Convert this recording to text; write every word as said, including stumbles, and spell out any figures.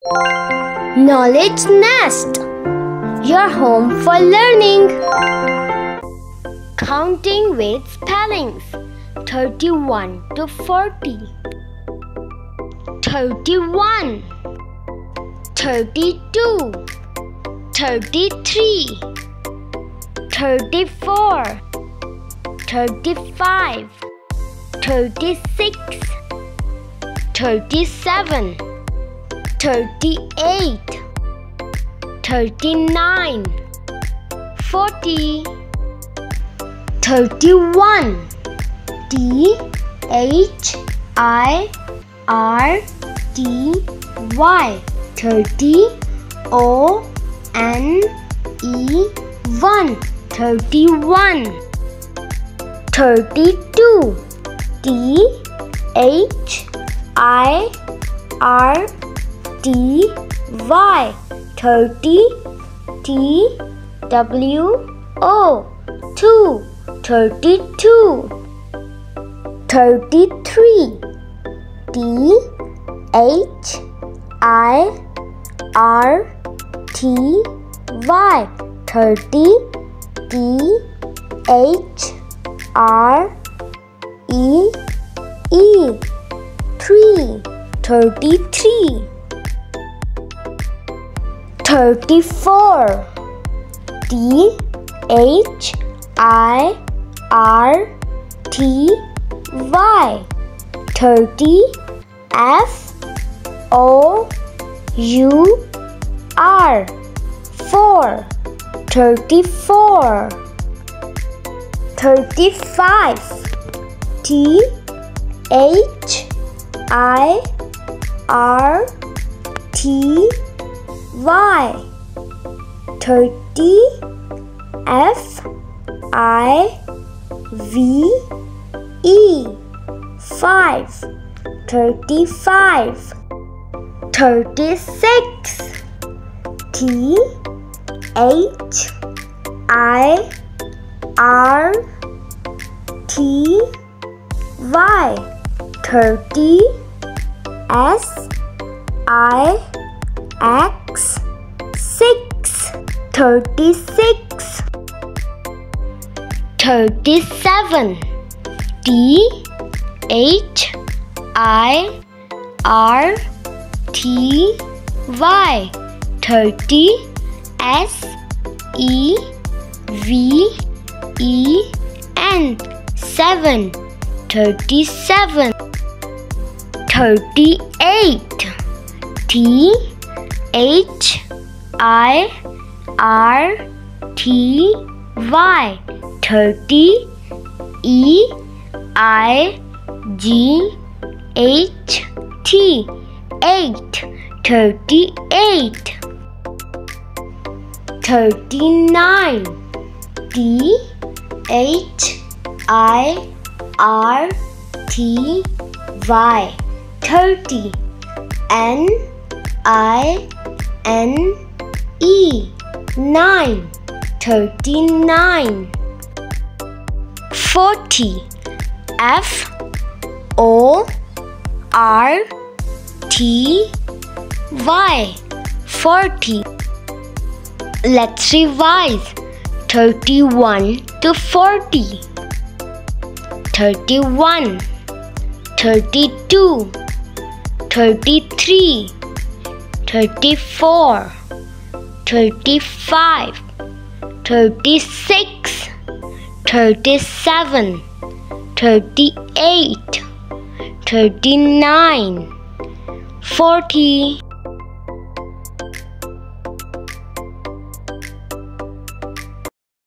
Knowledge Nest, your home for learning. Counting with spellings. thirty-one to forty. thirty-one, thirty-two, thirty-three, thirty-four, thirty-five, thirty-six, thirty-seven, thirty-eight, thirty-nine, forty. thirty-one. T H I R T Y. thirty. O N E one. thirty-one. thirty-two. T H I R T Y. thirty. T W O two. thirty-two. thirty-three. T H I R T Y. thirty. T H R E E three. thirty-three. thirty-four. T H I R T Y. thirty. F O U R. four. thirty-four. thirty-five. T H I R T Y. thirty. F I V E five. thirty-five. thirty-six. T H I R T Y. thirty. S I X six. thirty-six. thirty-seven. T H I R T Y. thirty. S E V E N seven. thirty-seven. thirty-eight. T H I R T Y. thirty. E I G H T eight. thirty-eight. thirty-nine. T H I R T Y. thirty. N I N E nine. thirty-nine. forty. F O R T Y. forty. Let's revise. thirty-one to forty. thirty-one. thirty-two. thirty-three. thirty-four. thirty-five. thirty-six. thirty-seven. thirty-eight. thirty-nine. forty.